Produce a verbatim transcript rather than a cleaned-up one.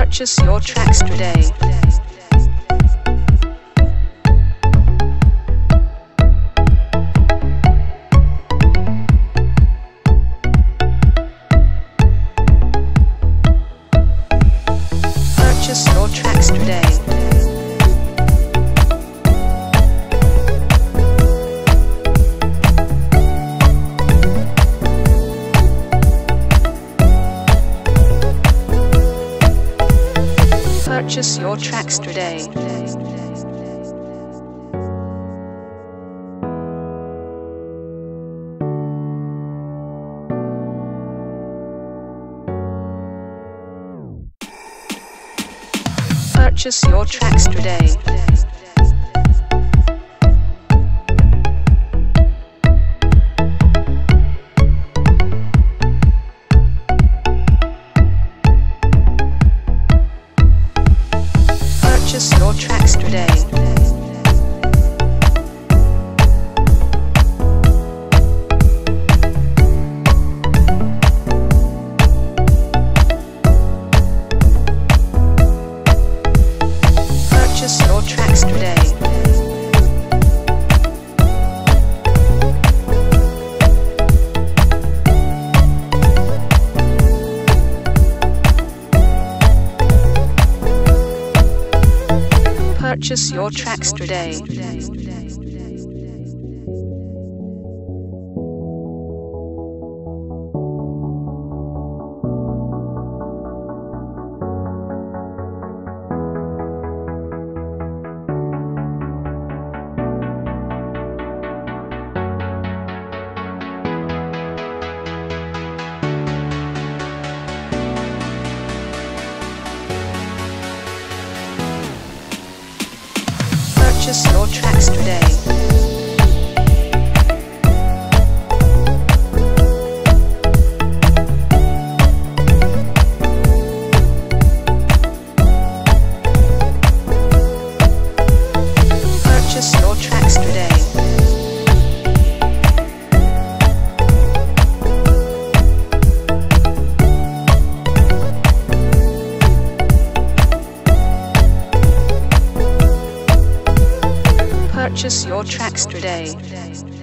Purchase your tracks today. Purchase your tracks today. Purchase your tracks today. Purchase your tracks today. Purchase your tracks today. Purchase your tracks today. Purchase your tracks today. Purchase your tracks today. Purchase your tracks today. Purchase your tracks today.